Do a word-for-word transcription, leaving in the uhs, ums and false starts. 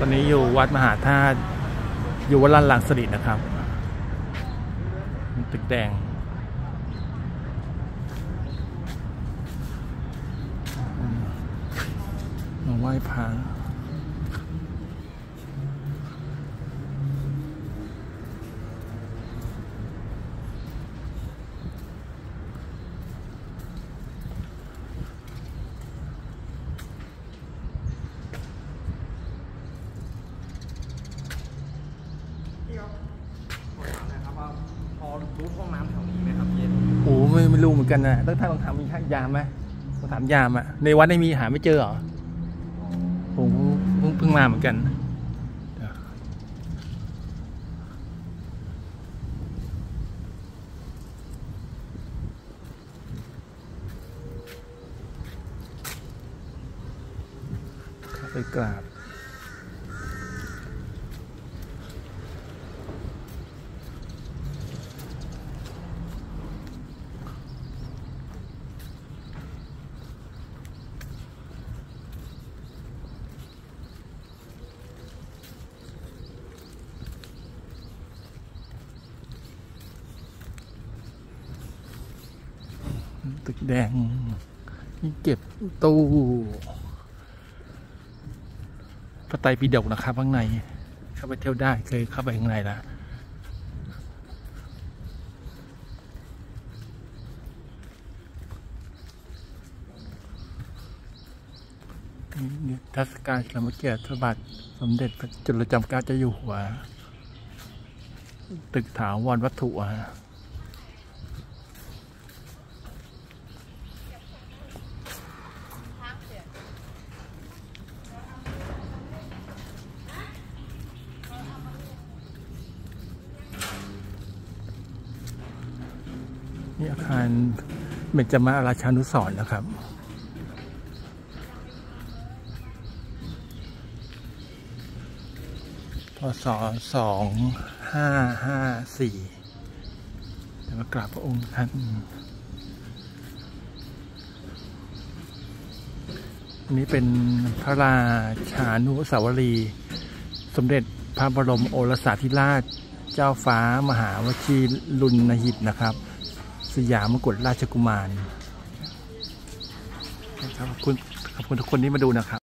อนนี้อยู่วัดมหาธาตุอยู่วัดลานหลังสฤษนะครับตึกแดงมาไหว้พระรู้ห้องน้ำแถวนี้ไหมครับเย็นโอ้ไม่ไม่รู้เหมือนกันนะต้องท่านลองถามมียามไหมลองถามยามอ่ะในวัดไม่มีหาไม่เจอเหรอผมเพิ่งเพิ่งมาเหมือนกันเข้าไปกราบตึกแดงนี่เก็บตู้พระไตรปิฎกนะครับข้างในเข้าไปเที่ยวได้เคยเข้าไปข้างในแล้วนี่เทศกาลเฉลิมพระเกียรติพระบาทสมเด็จพระจุลจอมเกล้าเจ้าอยู่หัวตึกถาวรวัตถุอ่ะนี่อาคารเบญจมาราชานุสรณ์นะครับพ.ศ. สองห้าห้าสี่จะมากราบพระองค์ท่านอันนี้เป็นพระราชานุสาวรีย์สมเด็จพระบรมโอรสาธิราชเจ้าฟ้ามหาวชิรุณหิตนะครับสยามกุฎราชกุมารขอบคุณขอบคุณทุกคนที่มาดูนะครับ